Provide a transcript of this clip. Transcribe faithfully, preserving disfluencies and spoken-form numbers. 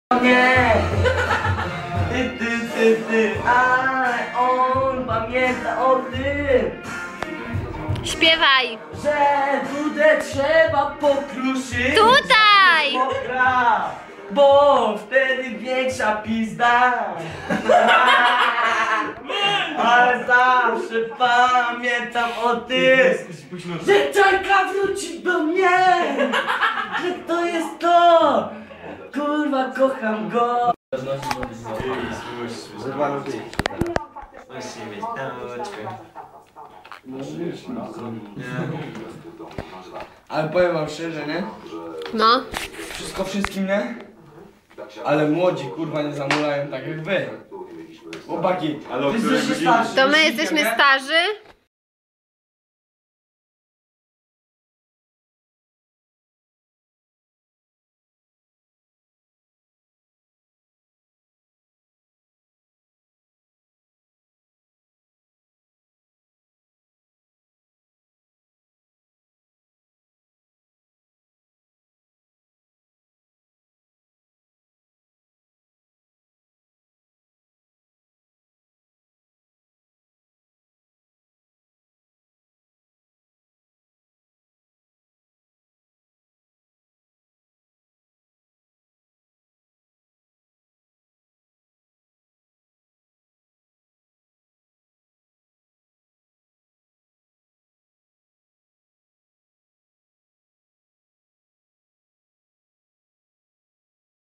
Nie! Ty, ty, ty, ty, ale on pamięta o tym, Śpiewaj! że tutaj trzeba pokruszyć. Tutaj! Pokra, bo wtedy większa pizda. Ale zawsze pamiętam o tym, że czajka wróci do mnie, że to jest to. Kurwa, kocham go. Ale powiem wam szczerze, nie? No. Wszystko wszystkim, nie? Ale młodzi kurwa nie zamulają tak jak wy. Chłopaki, Ale o wy której jesteście godzinie? starsi. To my myślicie, jesteśmy nie? starzy.